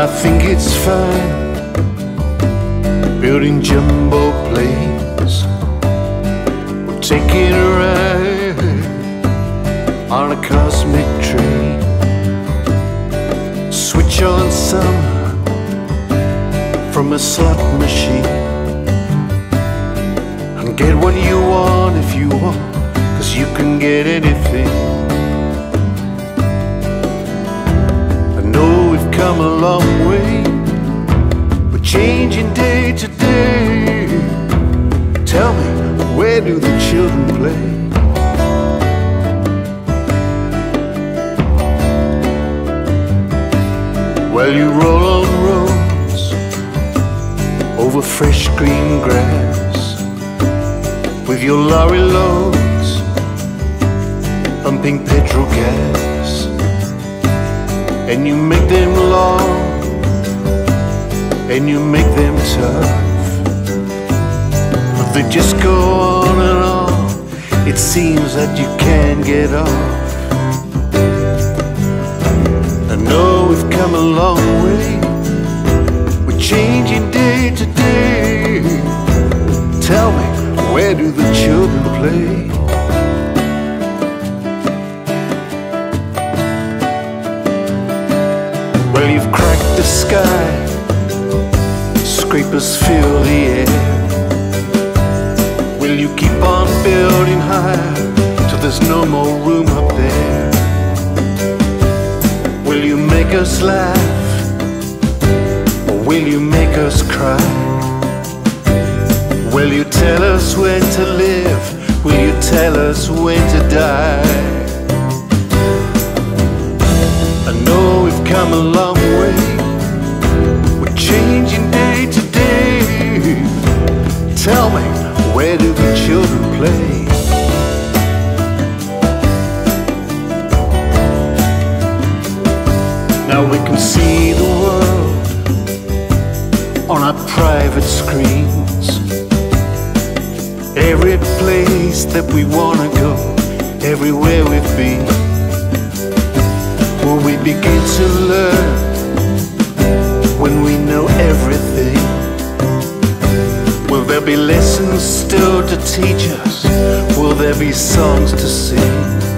I think it's fine building jumbo planes. We're taking a ride on a cosmic train. Switch on some from a slot machine and get what you want if you want, 'cause you can get anything. I know we've come a long way, we're changing day to day. Tell me, where do the children play? Well, you roll on roads over fresh green grass with your lorry loads pumping petrol gas, and you make them long and you make them tough, but they just go on and on. It seems that you can't get off. I know we've come a long way, we're changing day to day. Tell me, where do the children play? Well, you've cracked the sky, scrapers fill the air. Will you keep on building higher till there's no more room up there? Will you make us laugh, or will you make us cry? Will you tell us when to live? Will you tell us when to die? I know we've come a long way, we're changing day to day. Tell me, where do the children play? Now we can see the world on our private screens. Every place that we wanna go, everywhere we've been. Will we begin to learn when we know everything? Will there be lessons still to teach us? Will there be songs to sing?